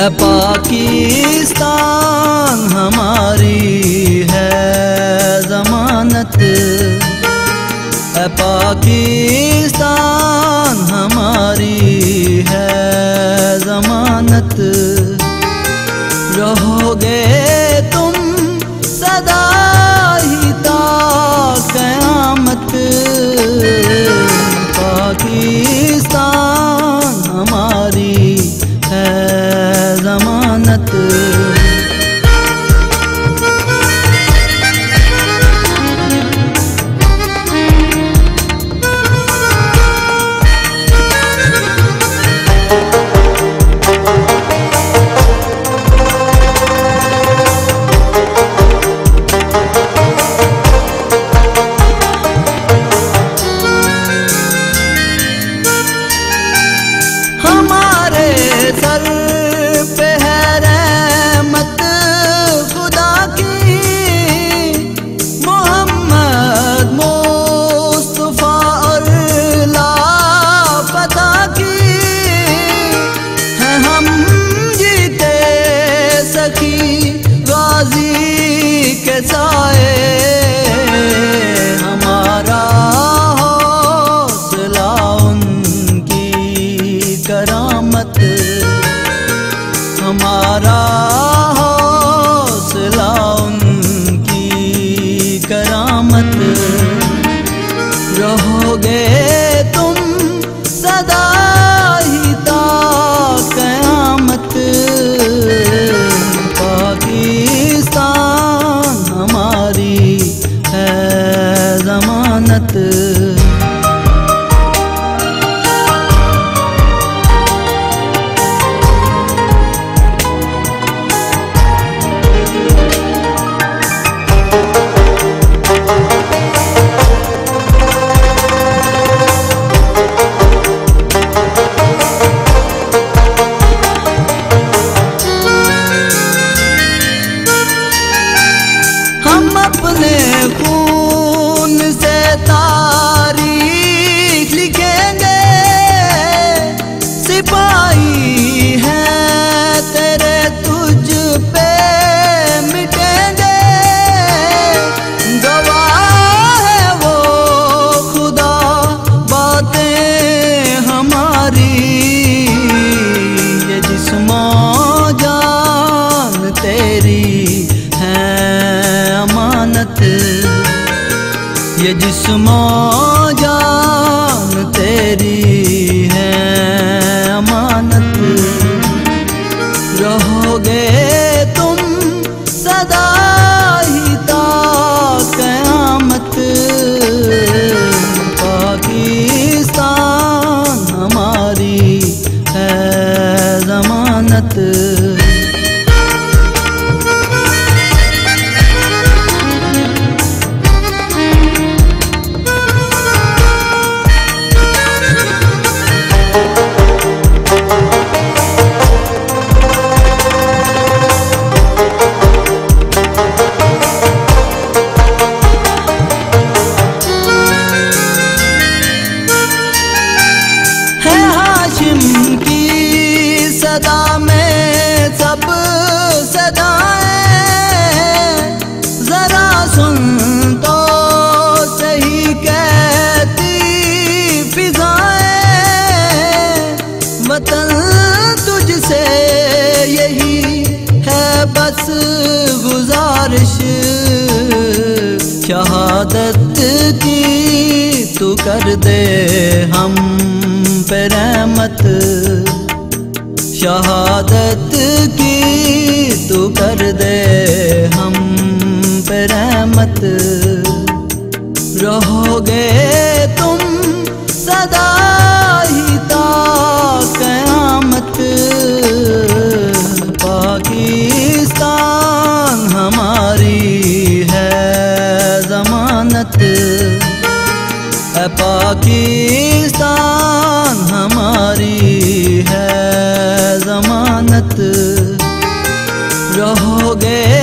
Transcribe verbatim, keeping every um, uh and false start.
पाकिस्तान हमारी है ज़मानत, है पाकिस्तान हमारी है ज़मानत। रहोगे तुम सदा ही ता क़यामत, पाकिस्तान हमारी है ज़मानत। सर पे है रहमत खुदा की, मोहम्मद मुस्तफा और लापता की। है हम जीते सखी गाजी के साए, हमारा हौसला उनकी करामत, हमारा हौसला उनकी करामत। रहोगे तुम सदा ही ता क़यामत, पाकिस्तान हमारी है ज़मानत। अपने खून से तारीख लिखेंगे, सिपाही हैं तेरे तुझ पे मिटेंगे। गवाह है वो खुदा बातें हमारी, ये जिस्मो जान तेरी है अमानत, ये जिस्मो जान तेरी है अमानत। रहोगे तुम सदा ही ता क़यामत, पाकिस्तान हमारी है ज़मानत। की सदा में सब सदाएं, जरा सुन तो सही कहती फिजाएं। वतन तुझसे यही है बस गुजारिश, शहादत की तू कर दे हम पे रहमत, शहादत की तू कर दे हम पे रहमत। रहोगे तुम सदा ही ता क़यामत, पाकिस्तान हमारी है ज़मानत, है पाकिस्तान हमारी है ज़मानत। रहोगे